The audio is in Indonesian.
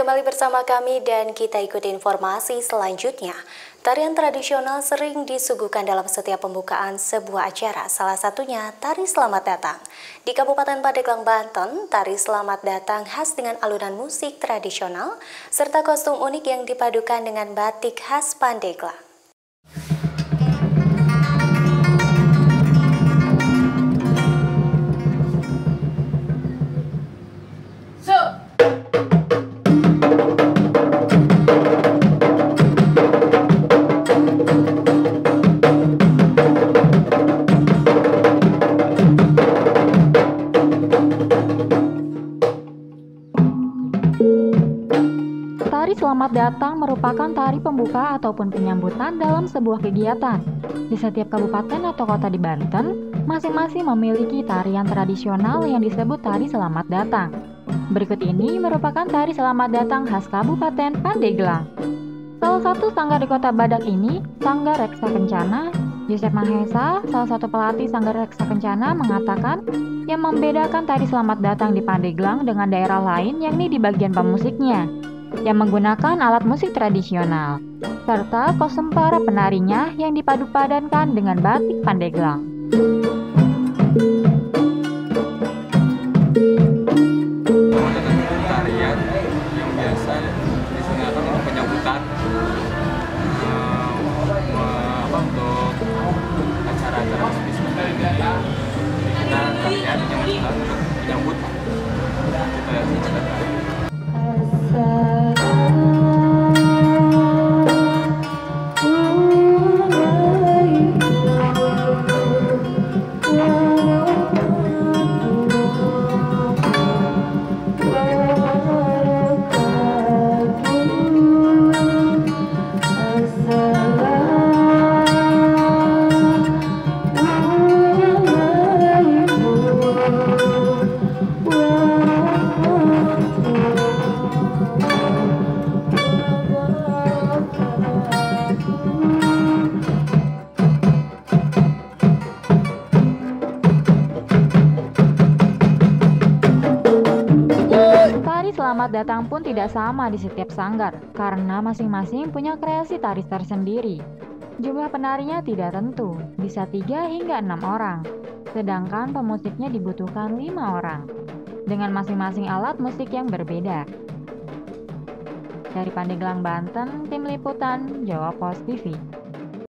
kembali bersama kami dan kita ikuti informasi selanjutnya. Tarian tradisional sering disuguhkan dalam setiap pembukaan sebuah acara, salah satunya Tari Selamat Datang. Di Kabupaten Pandeglang, Banten, Tari Selamat Datang khas dengan alunan musik tradisional serta kostum unik yang dipadukan dengan batik khas Pandeglang. Tari Selamat Datang merupakan tari pembuka ataupun penyambutan dalam sebuah kegiatan. Di setiap kabupaten atau kota di Banten, masing-masing memiliki tarian tradisional yang disebut Tari Selamat Datang. Berikut ini merupakan Tari Selamat Datang khas Kabupaten Pandeglang. Salah satu sanggar di Kota Badak ini, Sanggar Reksa Kencana. Yosef Mahesa, salah satu pelatih Sanggar Reksa Kencana, mengatakan yang membedakan Tari Selamat Datang di Pandeglang dengan daerah lain yakni di bagian pemusiknya, yang menggunakan alat musik tradisional, serta kostum para penarinya yang dipadu-padankan dengan batik Pandeglang. Tarian yang biasa disediakan untuk penyambutan untuk acara-acara seperti ini. Kita tarian yang untuk menyambut kita Selamat Datang pun tidak sama di setiap sanggar, karena masing-masing punya kreasi tari tersendiri. Jumlah penarinya tidak tentu, bisa 3 hingga 6 orang, sedangkan pemusiknya dibutuhkan 5 orang, dengan masing-masing alat musik yang berbeda. Dari Pandeglang, Banten, Tim Liputan, Jawa Pos TV.